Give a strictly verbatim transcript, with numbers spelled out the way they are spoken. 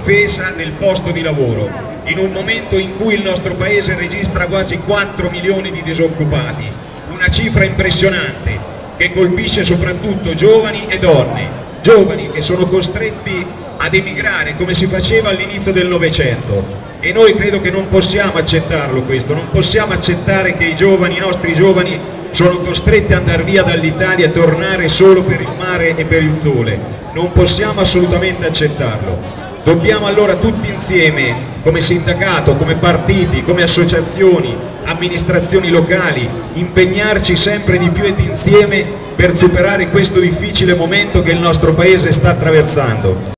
difesa del posto di lavoro, in un momento in cui il nostro paese registra quasi quattro milioni di disoccupati, una cifra impressionante che colpisce soprattutto giovani e donne, giovani che sono costretti ad emigrare come si faceva all'inizio del Novecento, e noi credo che non possiamo accettarlo questo, non possiamo accettare che i giovani, i nostri giovani sono costretti ad andare via dall'Italia e tornare solo per il mare e per il sole, non possiamo assolutamente accettarlo. Dobbiamo allora tutti insieme, come sindacato, come partiti, come associazioni, amministrazioni locali, impegnarci sempre di più ed insieme per superare questo difficile momento che il nostro Paese sta attraversando.